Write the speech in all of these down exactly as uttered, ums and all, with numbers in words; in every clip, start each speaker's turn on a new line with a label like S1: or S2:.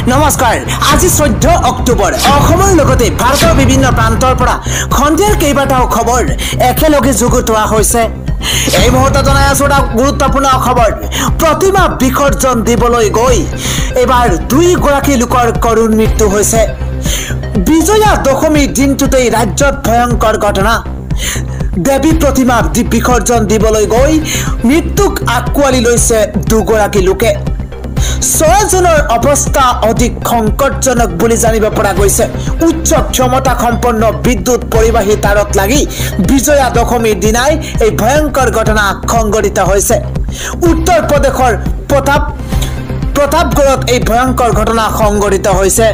S1: নমস্কাৰ আজি চৈধ্য অক্টোবৰ অসমৰ লগতে ভাৰতৰ বিভিন্ন প্ৰান্তৰ পৰা খন্দিয়াৰ কেইবাটাও খবৰ একেলগে যুগুতোৱা হৈছে এই মুহূৰ্তত জনাই আছো এটা গুৰুত্বপূৰ্ণ খবৰ প্ৰতিমা বিসৰ্জন দিবলৈ গৈ এবাৰ দুই গৰাকী লোকৰ কৰুণ মৃত্যু হৈছে বিজয়া দশমী দিনটোতেই ৰাজ্যত ভয়ংকৰ ঘটনা দেৱী প্ৰতিমা বিসৰ্জন দিবলৈ গৈ মৃত্যুক আঁকোৱালি লৈছে দুগৰাকী লোকে ছয়জনৰ অৱস্থা অধিক সংকটজনক বুলি জানিব পৰা গৈছে উচ্চ ক্ষমতা সম্পন্ন বিদ্যুৎ পৰিবাহী তাৰত লাগি বিজয়া দশমীৰ দিনাই এই ভয়ংকৰ ঘটনা সংঘটিত হৈছে উত্তৰ প্ৰদেশৰ প্ৰতাপ প্ৰতাপগড়ত এই ভয়ংকৰ ঘটনা সংঘটিত হৈছে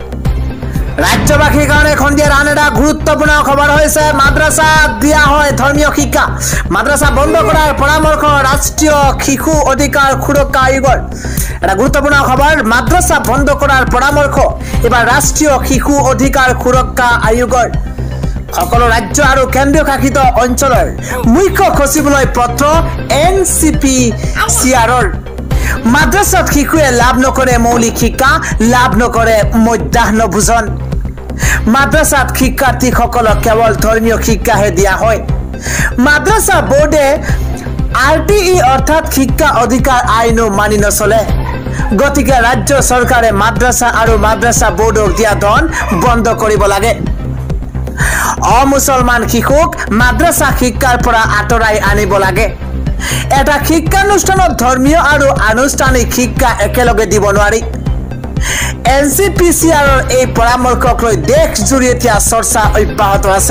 S1: ৰাজ্যবাসীৰ কাৰণে খন্দিয়াৰ আন এটা গুৰুত্বপূৰ্ণ খবৰ হৈছে মাদ্ৰাসা দিয়া হয় ধৰ্মীয় শিক্ষা মাদ্ৰাসা বন্ধ কৰাৰ পৰামৰ্শ ৰাষ্ট্ৰীয় শিশু অধিকাৰ সুৰক্ষা আয়োগৰ এটা গুৰুত্বপূৰ্ণ খবৰ মাদ্ৰাসা বন্ধ কৰাৰ পৰামৰ্শ এবাৰ ৰাষ্ট্ৰীয় শিশু অধিকাৰ সুৰক্ষা আয়োগৰ সকলো ৰাজ্য আৰু কেন্দ্ৰীয় শাসিত অঞ্চলৰ মুখ্য সচিবলৈ পত্ৰ এন চি পি চি আৰৰ মাদ্ৰাসাত শিশুৱে লাভ নকৰে মৌলিক শিক্ষা লাভ নকৰে মধ্যাহ্ন ভোজন মাদ্ৰাসাত শিক্ষাৰ্থীসকলক কেৱল ধৰ্মীয় শিক্ষাহে দিয়া হয় মাদ্ৰাসা বোৰ্ডে আৰ টি ই অৰ্থাৎ শিক্ষা অধিকাৰ আইনো মানি নচলে গতিকে ৰাজ্য চৰকাৰে মাদ্ৰাসা আৰু মাদ্ৰাসা বোৰ্ডক দিয়া ধন বন্ধ কৰিব লাগে অমুছলমান শিশুক মাদ্ৰাসা শিক্ষাৰ পৰা আঁতৰাই আনিব লাগে এটা শিক্ষানুষ্ঠানত ধৰ্মীয় আৰু আনুষ্ঠানিক শিক্ষা একেলগে দিব নোৱাৰি এন চি পি চি আৰৰ এই পৰামৰ্শক লৈ দেশ জুৰি এতিয়া চৰ্চা অব্যাহত আছে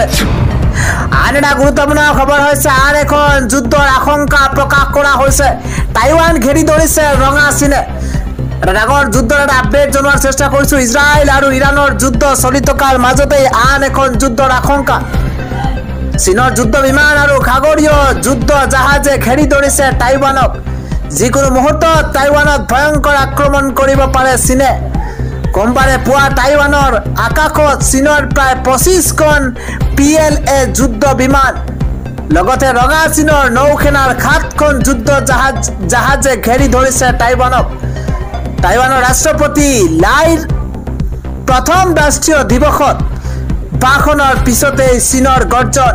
S1: আন এটা গুৰুত্বপূৰ্ণ খবৰ হৈছে আন এখন যুদ্ধৰ আশংকা প্ৰকাশ কৰা হৈছে টাইৱান ঘেৰি ধৰিছে ৰঙা চীনে ডাঙৰ যুদ্ধৰ এটা আপডেট জনোৱাৰ চেষ্টা কৰিছো ইজৰাইল আৰু ইৰাণৰ যুদ্ধ চলি থকাৰ মাজতেই আন এখন যুদ্ধৰ আশংকা চীনৰ যুদ্ধ বিমান আৰু সাগৰীয় যুদ্ধ জাহাজে ঘেৰি ধৰিছে টাইৱানক যিকোনো মুহূৰ্তত টাইৱানত ভয়ংকৰ আক্ৰমণ কৰিব পাৰে চীনে সোমবাৰে পুৱা টাইৱানৰ আকাশত চীনৰ প্ৰায় পঁচিছখন পি এল এ যুদ্ধ বিমান লগতে ৰঙা চীনৰ নৌসেনাৰ সাতখন যুদ্ধ জাহাজ জাহাজে ঘেৰি ধৰিছে টাইৱানক টাইৱানৰ ৰাষ্ট্ৰপতি লাইৰ প্ৰথম ৰাষ্ট্ৰীয় দিৱসত ভাষণৰ পিছতে চীনৰ গৰ্জন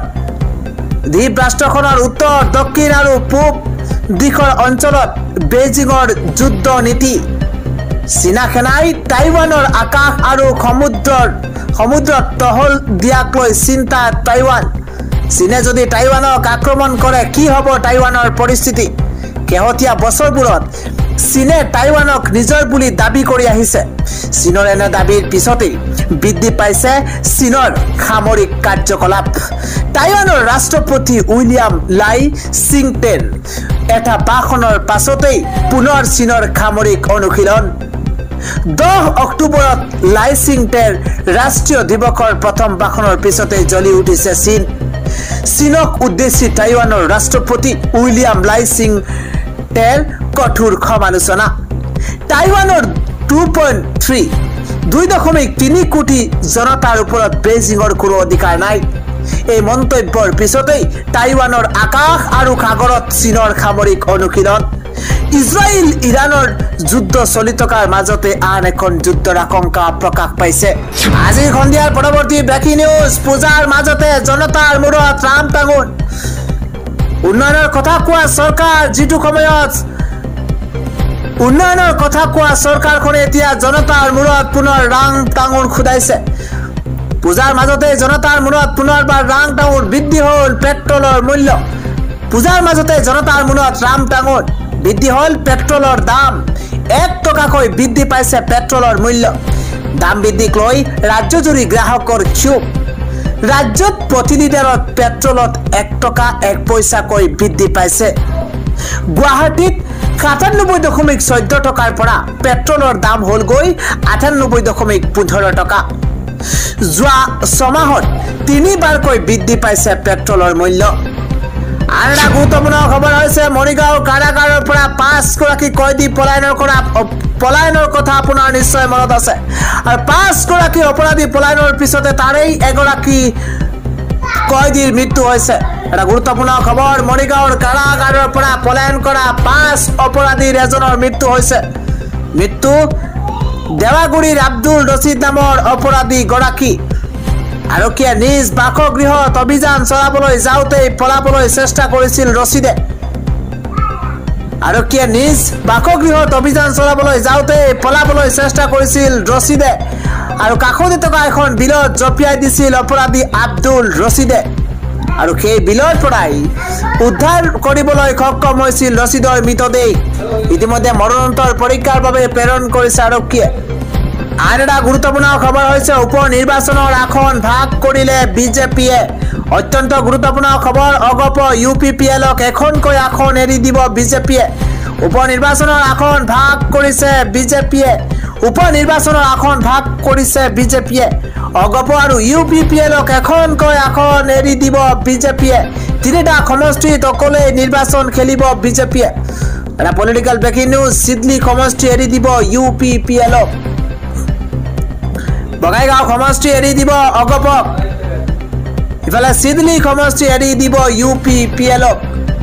S1: দ্বীপ ৰাষ্ট্ৰখনৰ উত্তৰ দক্ষিণ আৰু পূব দিশৰ অঞ্চলত বেইজিঙৰ যুদ্ধ নীতি চীনা সেনাই টাইৱানৰ আকাশ আৰু সমুদ্ৰৰ সমুদ্ৰত টহল দিয়াক লৈ চিন্তা টাইৱান চীনে যদি টাইৱানক আক্ৰমণ কৰে কি হ'ব টাইৱানৰ পৰিস্থিতি শেহতীয়া বছৰবোৰত চীনে টাইৱানক নিজৰ বুলি দাবী কৰি আহিছে চীনৰ এনে দাবীৰ পিছতেই বৃদ্ধি পাইছে চীনৰ সামৰিক কাৰ্যকলাপ টাইৱানৰ ৰাষ্ট্ৰপতি উইলিয়াম লাই চিংটেৰ এটা ভাষণৰ পাছতেই পুনৰ চীনৰ সামৰিক অনুশীলন দহ অক্টোবৰত লাই চিংটেৰ ৰাষ্ট্ৰীয় দিৱসৰ প্ৰথম ভাষণৰ পিছতেই জ্বলি উঠিছে চীন চীনক উদ্দেশ্যি টাইৱানৰ ৰাষ্ট্ৰপতি উইলিয়াম লাই চিংটেৰ কঠোৰ সমালোচনা টাইৱানৰ টু পইণ্ট থ্ৰী দুই দশমিক তিনি কোটি জনতাৰ ওপৰত বেইজিঙৰ কোনো অধিকাৰ নাই এই মন্তব্যৰ পিছতেই টাইৱানৰ আকাশ আৰু সাগৰত চীনৰ সামৰিক অনুশীলন ইজৰাইল ইৰাণৰ যুদ্ধ চলি থকাৰ মাজতে আন এখন যুদ্ধৰ আশংকা প্ৰকাশ পাইছে আজি সন্ধিয়াৰ পৰৱৰ্তী ব্ৰেকিং নিউজ পূজাৰ মাজতে জনতাৰ মূৰত ৰাম টাঙোন উন্নয়নৰ কথা কোৱা চৰকাৰ যিটো সময়ত উন্নয়নৰ কথা কোৱা চৰকাৰখনে এতিয়া জনতাৰ মূৰত পুনৰ ৰাং টাঙোন খুদাইছে পূজাৰ মাজতে জনতাৰ মূৰত পুনৰবাৰ ৰাং টাঙোন বৃদ্ধি হ'ল পেট্ৰলৰ মূল্য পূজাৰ মাজতে জনতাৰ মূৰত ৰাম টাঙোন বৃদ্ধি হ'ল পেট্ৰলৰ দাম এক টকাকৈ বৃদ্ধি পাইছে পেট্ৰলৰ মূল্য দাম বৃদ্ধিক লৈ ৰাজ্যজুৰি গ্ৰাহকৰ ক্ষোভ ৰাজ্যত প্ৰতি লিটাৰত পেট্ৰলত এক টকা এক পইচাকৈ বৃদ্ধি পাইছে গুৱাহাটীত সাতানব্বৈ দশমিক চৈধ্য টকাৰ পৰা পেট্ৰলৰ দাম হ'লগৈ আঠানব্বৈ দশমিক পোন্ধৰ টকা যোৱা ছমাহত তিনিবাৰকৈ বৃদ্ধি পাইছে পেট্ৰলৰ মূল্য আন এটা গুৰুত্বপূৰ্ণ খবৰ হৈছে মৰিগাঁও কাৰাগাৰৰ পৰা পাঁচগৰাকী কয়দী পলায়নৰ কৰা পলায়নৰ কথা আপোনাৰ নিশ্চয় মনত আছে আৰু পাঁচগৰাকী অপৰাধী পলায়নৰ পিছতে তাৰেই এগৰাকী কয়দীৰ মৃত্যু হৈছে এটা গুৰুত্বপূৰ্ণ খবৰ মৰিগাঁৱৰ কাৰাগাৰৰ পৰা পলায়ন কৰা পাঁচ অপৰাধীৰ এজনৰ মৃত্যু হৈছে মৃত্যু দেৱাগুৰিৰ আব্দুল ৰছিদ নামৰ অপৰাধী গৰাকী আৰক্ষীয়ে নিজ বাসগৃহত অভিযান চলাবলৈ যাওঁতে পলাবলৈ চেষ্টা কৰিছিল ৰছিদে আৰক্ষীয়ে নিজ বাসগৃহত অভিযান চলাবলৈ যাওঁতে পলাবলৈ চেষ্টা কৰিছিল ৰছিদে আৰু কাষতে থকা এখন বিলত জপিয়াই দিছিল অপৰাধী আব্দুল ৰছিদে আৰু সেই বিলৰ পৰাই উদ্ধাৰ কৰিবলৈ সক্ষম হৈছিল ৰছিদৰ মৃতদেহ ইতিমধ্যে মৰণোত্তৰ পৰীক্ষাৰ বাবে প্ৰেৰণ কৰিছে আৰক্ষীয়ে আন এটা গুৰুত্বপূৰ্ণ খবৰ হৈছে উপ নিৰ্বাচনৰ আসন ভাগ কৰিলে বিজেপিয়ে অত্যন্ত গুৰুত্বপূৰ্ণ খবৰ অগপ ইউ পি পি এলক এখনকৈ আসন এৰি দিব বিজেপিয়ে উপ নিৰ্বাচনৰ আসন ভাগ কৰিছে বিজেপিয়ে উপ নিৰ্বাচনৰ আসন ভাগ কৰিছে বিজেপিয়ে অগপ আৰু ইউ পি পি এলক এখনকৈ আসন এৰি দিব বিজেপিয়ে তিনিটা সমষ্টিত অকলে নিৰ্বাচন খেলিব বিজেপিয়ে এটা পলিটিকেল ব্ৰেকিং নিউজ চিডলি সমষ্টি এৰি দিব ইউ পি পি এলক বগাইগাঁও সমষ্টি এৰি দিব অগপক ইফালে চিডলি সমষ্টি এৰি দিব ইউ পি পি এলক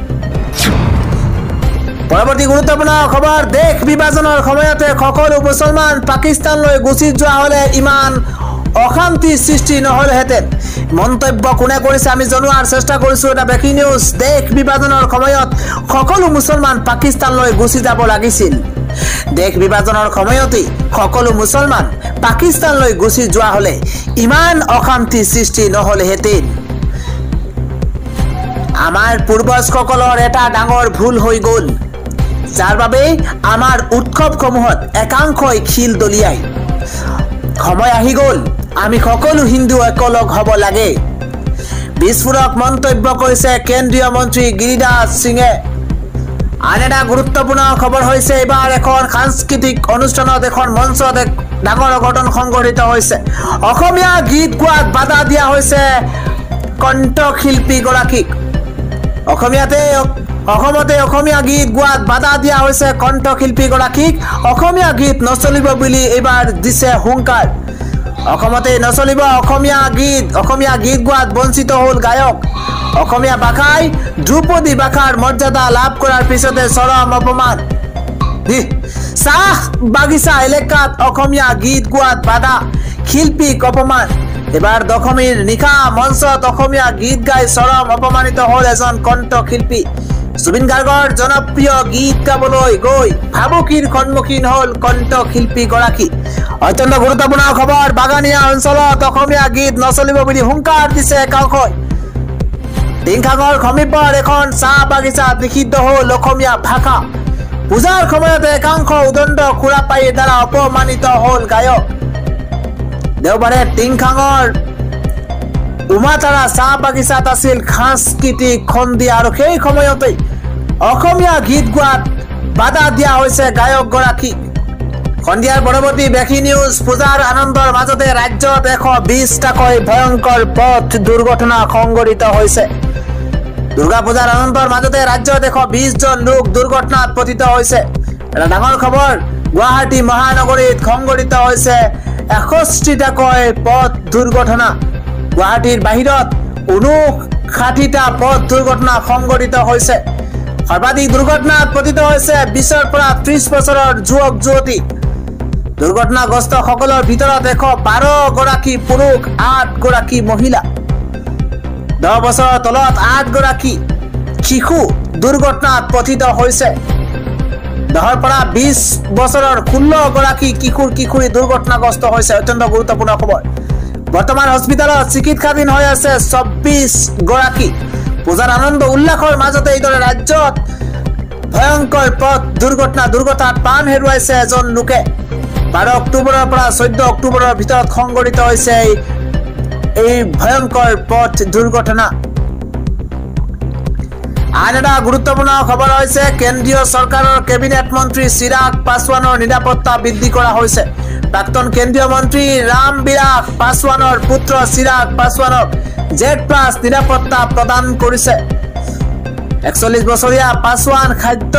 S1: পৰৱৰ্তী গুৰুত্বপূৰ্ণ খবৰ দেশ বিভাজনৰ সময়তে সকলো মুছলমান পাকিস্তানলৈ গুচি যোৱা হলে ইমান অশান্তি সৃষ্টি নহলহেঁতেন মন্তব্য কোনে কৰিছে আমি জনোৱাৰ চেষ্টা কৰিছো এটা ব্ৰেকিং নিউজ দেশ বিভাজনৰ সময়ত সকলো মুছলমান পাকিস্তানলৈ গুচি যাব লাগিছিল দেশ বিভাজনৰ সময়তে সকলো মুছলমান পাকিস্তানলৈ গুচি যোৱা হলে ইমান অশান্তি সৃষ্টি নহলহেঁতেন আমাৰ পূৰ্বজসকলৰ এটা ডাঙৰ ভুল হৈ গ'ল যাৰ বাবে আমাৰ উৎসৱসমূহত একাংশই খিল দলিয়াই সময় আহি গ'ল আমি সকলো হিন্দু একলগ হ'ব লাগে বিস্ফোৰক মন্তব্য কৰিছে কেন্দ্ৰীয় মন্ত্ৰী গিৰিৰাজ সিঙে আন এটা গুৰুত্বপূৰ্ণ খবৰ হৈছে এবাৰ এখন সাংস্কৃতিক অনুষ্ঠানত এখন মঞ্চত এক ডাঙৰ অঘটন সংঘটিত হৈছে অসমীয়া গীত গোৱাত বাধা দিয়া হৈছে কণ্ঠশিল্পী গৰাকীক অসমীয়াতে অসমতে অসমীয়া গীত গোৱাত বাধা দিয়া হৈছে কণ্ঠশিল্পী গৰাকীক অসমীয়া গীত নচলিব বুলি এবাৰ দিছে হুংকাৰ অসমতে নচলিব অসমীয়া গীত অসমীয়া গীত গোৱাত বঞ্চিত হ'ল গায়ক অসমীয়া ভাষাই ধ্ৰুপদী ভাষাৰ মৰ্যাদা লাভ কৰাৰ পিছতে চৰম অপমান চাহ বাগিচা এলেকাত অসমীয়া গীত গোৱাত বাধা শিল্পীক অপমান এবাৰ দশমীৰ নিশা মঞ্চত অসমীয়া গীত গাই চৰম অপমানিত হ'ল এজন কণ্ঠশিল্পী জুবিন গাৰ্গৰ জনপ্ৰিয় গীত গাবলৈ গৈ ভাবুকিৰ সন্মুখীন হ'ল কণ্ঠশিল্পী গৰাকী অত্যন্ত গুৰুত্বপূৰ্ণ খবৰ বাগানীয়া অঞ্চলত অসমীয়া গীত নচলিব বুলি হুংকাৰ দিছে একাংশই টিংখাঙৰ সমীপৰ এখন চাহ বাগিচাত নিষিদ্ধ হ'ল অসমীয়া ভাষা পূজাৰ সময়তে একাংশ উদণ্ড খুৰাপাইৰ দ্বাৰা অপমানিত হ'ল গায়ক দেওবাৰে টিংখাঙৰ উমাতাৰা চাহ বাগিচাত আছিল সাংস্কৃতিক সন্ধিয়া আৰু সেই সময়তে অসমীয়া গীত গোৱাত বাধা দিয়া হৈছে গায়ক গৰাকী সন্ধিয়াৰ পৰৱৰ্তী ব্ৰেকিং নিউজ পূজাৰ আনন্দৰ মাজতে ৰাজ্যত এশ বিশটাকৈ ভয়ংকৰ পথ দুৰ্ঘটনা সংঘটিত হৈছে দুৰ্গা পূজাৰ আনন্দৰ মাজতে ৰাজ্যত এশ বিশ জন লোক দুৰ্ঘটনাত পতিত হৈছে এটা ডাঙৰ খবৰ গুৱাহাটী মহানগৰীত সংঘটিত হৈছে এষষ্ঠিটাকৈ পথ দুৰ্ঘটনা গুৱাহাটীৰ বাহিৰত ঊনষাঠিটা পথ দুৰ্ঘটনা সংঘটিত হৈছে সৰ্বাধিক দুৰ্ঘটনাত পতিত হৈছে বিশৰ পৰা ত্ৰিশ বছৰৰ যুৱক যুৱতী দুৰ্ঘটনাগ্ৰস্ত সকলৰ ভিতৰত এশ বাৰ গৰাকী পুৰুষ আঠ গৰাকী মহিলা দহ বছৰৰ তলত আঠ গৰাকী শিশু দুৰ্ঘটনাত পতিত হৈছে দহৰ পৰা বিশ বছৰৰ ষোল্ল গৰাকী কিশোৰ কিশোৰী দুৰ্ঘটনাগ্ৰস্ত হৈছে অত্যন্ত গুৰুত্বপূৰ্ণ খবৰ বৰ্তমান হস্পিটালত চিকিৎসাধীন হৈ আছে চৌব্বিশ গৰাকী পূজাৰ আনন্দ উল্লাসৰ মাজতে এইদৰে ৰাজ্যত ভয়ংকৰ পথ দুৰ্ঘটনা দুৰ্ঘটনাত প্ৰাণ হেৰুৱাইছে এজন লোকে বাৰ অক্টোবৰৰ পৰা চৈধ্য অক্টোবৰৰ ভিতৰত সংঘটিত হৈছে এই ভয়ংকৰ পথ দুৰ্ঘটনা আন এটা গুৰুত্বপূৰ্ণ খবৰ হৈছে কেন্দ্ৰীয় চৰকাৰৰ কেবিনেট মন্ত্ৰী চিৰাগ পাছৱানৰ নিৰাপত্তা বৃদ্ধি কৰা হৈছে প্ৰাক্তন কেন্দ্ৰীয় মন্ত্ৰী ৰাম বিলাস পাছৱানৰ পুত্ৰ চিৰাগ পাছৱানক জেড প্লাছ নিৰাপত্তা প্ৰদান কৰিছে একচল্লিশ বছৰীয়া পাছৱান খাদ্য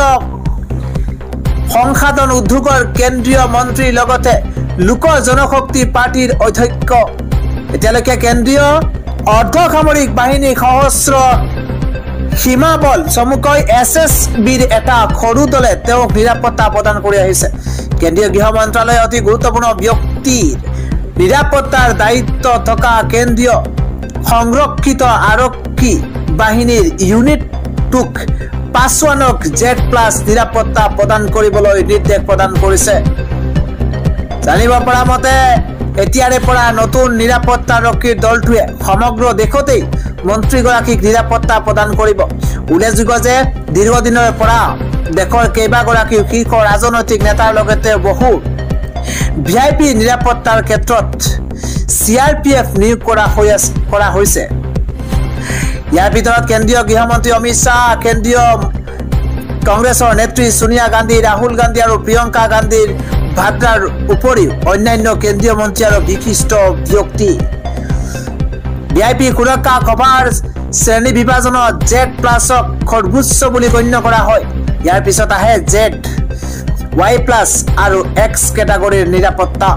S1: সংসাধন উদ্যোগৰ কেন্দ্ৰীয় মন্ত্ৰীৰ লগতে লোক জনশক্তি পাৰ্টিৰ অধ্যক্ষ এতিয়ালৈকে কেন্দ্ৰীয় অৰ্ধসামৰিক বাহিনী সহস্ৰ সীমা বল চমুকৈ এছ এছ বিৰ এটা সৰু দলে তেওঁক নিৰাপত্তা প্ৰদান কৰি আহিছে। কেন্দ্ৰীয় গৃহ মন্ত্ৰালয়ে অতি গুৰুত্বপূৰ্ণ ব্যক্তিৰ নিৰাপত্তাৰ দায়িত্ব থকা কেন্দ্ৰীয় সংৰক্ষিত আৰক্ষী বাহিনীৰ ইউনিটটোক পাছোৱানক জেড প্লাছ নিৰাপত্তা প্ৰদান কৰিবলৈ নিৰ্দেশ প্ৰদান কৰিছে। জানিব পৰা মতে এতিয়াৰে পৰা নতুন নিৰাপত্তাৰক্ষীৰ দলটোৱে সমগ্ৰ দেশতেই মন্ত্ৰীগৰাকীক নিৰাপত্তা প্ৰদান কৰিব। উল্লেখযোগ্য যে দীৰ্ঘদিনৰ পৰা দেশৰ কেইবাগৰাকী শীৰ্ষ ৰাজনৈতিক নেতাৰ লগতে বহু ভি আই পি নিৰাপত্তাৰ ক্ষেত্ৰত চি আৰ পি এফ নিয়োগ কৰা কৰা হৈছে। ইয়াৰ ভিতৰত কেন্দ্ৰীয় গৃহমন্ত্ৰী অমিত শ্বাহ, কেন্দ্ৰীয় কংগ্ৰেছৰ নেত্ৰী সোনিয়া গান্ধী, ৰাহুল গান্ধী আৰু প্ৰিয়ংকা গান্ধীৰ ভাদ্ৰাৰ উপৰিও অন্যান্য কেন্দ্ৰীয় মন্ত্ৰী আৰু বিশিষ্ট ব্যক্তি। ভি আই পি সুৰক্ষা কভাৰ শ্ৰেণী বিভাজনত জেড প্লাছক সৰ্বোচ্চ বুলি গণ্য কৰা হয়। ইয়াৰ পিছত আহে জেড, ৱাই প্লাছ আৰু এক্স কেটাগৰীৰ নিৰাপত্তা।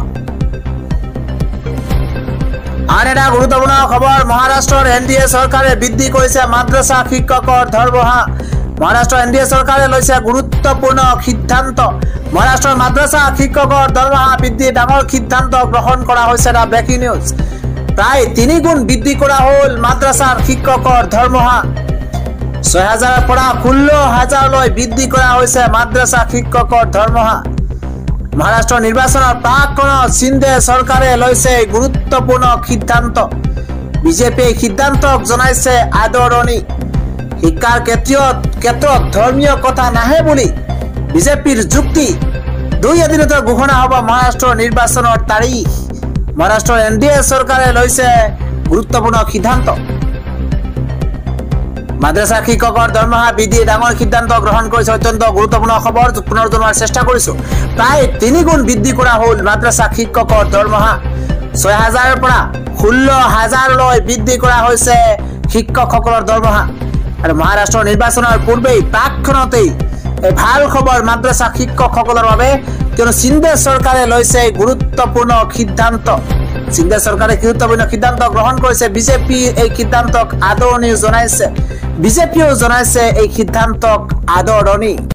S1: আন এটা গুৰুত্বপূৰ্ণ খবৰ, মহাৰাষ্ট্ৰৰ এন ডি এ চৰকাৰে বৃদ্ধি কৰিছে মাদ্ৰাছা শিক্ষকৰ দৰমহা। মহাৰাষ্ট্ৰৰ এন ডি এ চৰকাৰে লৈছে গুৰুত্বপূৰ্ণ সিদ্ধান্ত। মহাৰাষ্ট্ৰৰ মাদ্ৰাছা শিক্ষকৰ দৰমহা বৃদ্ধি ডাঙৰ সিদ্ধান্ত গ্ৰহণ কৰা হৈছে। এটা ব্ৰেকিং নিউজ। প্ৰায় তিনি গুণ বৃদ্ধি কৰা হ'ল মাদ্ৰাছাৰ শিক্ষকৰ দৰমহা। ছয় হাজাৰৰ পৰা ষোল্ল হাজাৰলৈ বৃদ্ধি কৰা হৈছে মাদ্ৰাছা শিক্ষকৰ দৰমহা। মহাৰাষ্ট্ৰৰ নিৰ্বাচনৰ প্ৰাকক্ষণত সিন্ধে চৰকাৰে লৈছে গুৰুত্বপূৰ্ণ সিদ্ধান্ত। বিজেপিয়ে সিদ্ধান্তক জনাইছে আদৰণি। শিক্ষাৰ ক্ষেত্ৰত ক্ষেত্ৰত ধৰ্মীয় কথা নাহে বুলি বিজেপিৰ যুক্তি। দুই এদিনতে ঘোষণা হ'ব মহাৰাষ্ট্ৰৰ নিৰ্বাচনৰ তাৰিখ। মহাৰাষ্ট্ৰৰ এন ডি এ চৰকাৰে লৈছে গুৰুত্বপূৰ্ণ সিদ্ধান্ত। মাদ্ৰাছা শিক্ষকৰ দৰমহা বৃদ্ধি ডাঙৰ সিদ্ধান্ত গ্ৰহণ কৰিছে। অত্যন্ত গুৰুত্বপূৰ্ণ খবৰ পুনৰ জনোৱাৰ চেষ্টা কৰিছো। প্ৰায় তিনি গুণ বৃদ্ধি কৰা হ'ল মাদ্ৰাছা শিক্ষকৰ দৰমহা। ছয় হাজাৰৰ পৰা ষোল্ল হাজাৰলৈ বৃদ্ধি কৰা হৈছে শিক্ষকসকলৰ দৰমহা। আৰু মহাৰাষ্ট্ৰৰ নিৰ্বাচনৰ পূৰ্বেই প্ৰাকক্ষণতেই এই ভাল খবৰ মাদ্ৰাছা শিক্ষকসকলৰ বাবে, কিয়নো সিন্ধে চৰকাৰে লৈছে গুৰুত্বপূৰ্ণ সিদ্ধান্ত। সিন্ধে চৰকাৰে গুৰুত্বপূৰ্ণ সিদ্ধান্ত গ্ৰহণ কৰিছে। বিজেপিৰ এই সিদ্ধান্তক আদৰণি জনাইছে। বিজেপিয়েও জনাইছে এই সিদ্ধান্তক আদৰণি।